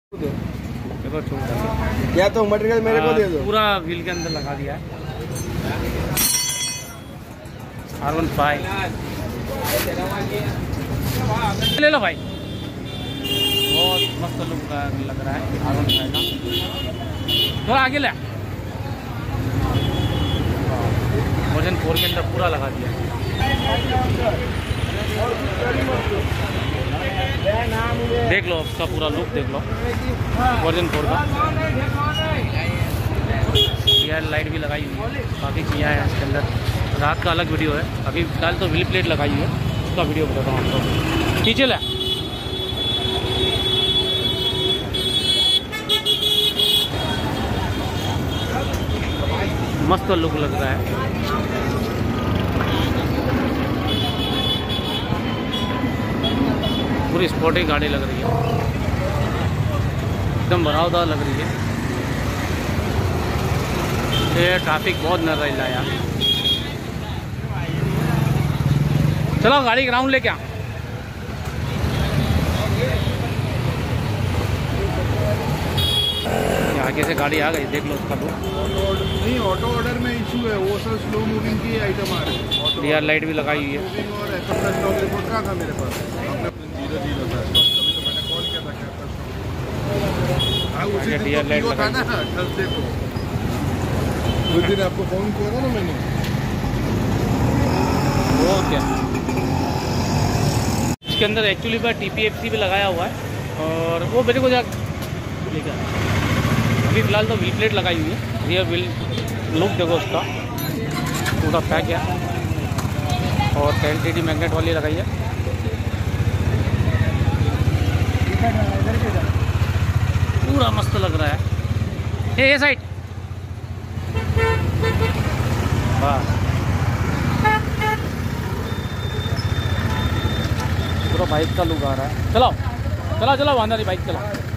देखो या तो मटेरियल मेरे को दे दो। पूरा व्हील के अंदर लगा दिया है। R15 ले लो भाई, बहुत मस्त लुक लग रहा है R15 का। थोड़ा आगे ले, वर्जन 4 के अंदर पूरा लगा दिया है। देख लो उसका पूरा लुक देख लो, वर्जन 4 का। रियर लाइट भी लगाई हुई है, काफ़ी किया है इसके अंदर। रात का अलग वीडियो है, अभी फिलहाल तो व्हील प्लेट लगाई हुई है, उसका वीडियो बताता हूँ आपको। नीचे ले, मस्त लुक लग रहा है। पूरी स्पोर्टी गाड़ी लग रही है, एकदम भरावदार लग रही है। ये ट्रैफिक बहुत नजर रहा है यार। चलो गाड़ी ग्राउंड लेके आ। आगे से गाड़ी आ गई, देख लो उसका लुक। नहीं, ऑटो ऑर्डर में इशू है, वो सब स्लो मूविंग की आइटम आ रही है। रियर लाइट भी लगाई हुई है। और ऐसा स्टॉक रिपोर्ट का था मेरे पास, जीरो था स्टॉक, तभी तो मैंने कॉल किया था क्या उसी दिन तो था ना थर्सडे को, उस दिन आपको फोन किया था ना मैंने। ओके, इसके अंदर एक्चुअली पर TPFC भी लगाया हुआ है, और वो मेरे को लेकर अभी फिलहाल तो व्हील प्लेट लगाई हुई है। रियर व्हील लुक देखो उसका, पूरा पैक है, और 10TD मैग्नेट वाली लगाई है। पूरा मस्त लग रहा है। ये साइड बस, पूरा बाइक का लुक आ रहा है। चलाओ चलाओ चलाओ, वांदा नहीं, बाइक चलाओ।